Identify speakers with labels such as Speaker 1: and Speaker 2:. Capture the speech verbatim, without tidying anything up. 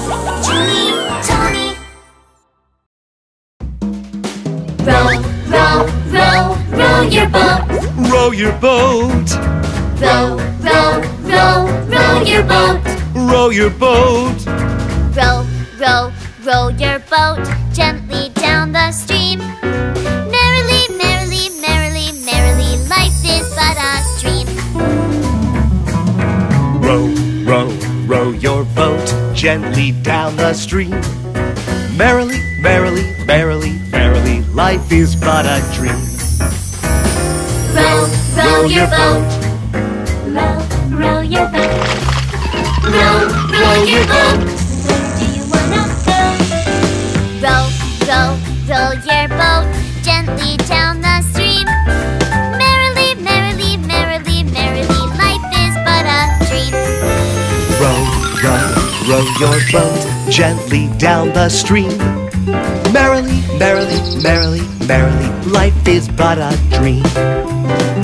Speaker 1: JunyTony. Row, row, row, row your boat.
Speaker 2: Row your boat.
Speaker 1: Row, row, row, row your boat.
Speaker 2: Row your boat.
Speaker 1: Row, row, row your boat gently down the stream. Merrily, merrily, merrily, merrily, life is but a dream.
Speaker 2: Row, row, row your boat gently down the stream. Merrily, merrily, merrily, merrily, life is but a dream.
Speaker 1: Row, row your boat. Row, row your boat. Row, row your boat. Where do you wanna go? Row, row, row your boat gently down the stream. Merrily, merrily, merrily, merrily, life is but a dream.
Speaker 2: Row, row, row your boat gently down the stream. Merrily, merrily, merrily, merrily, life is but a dream.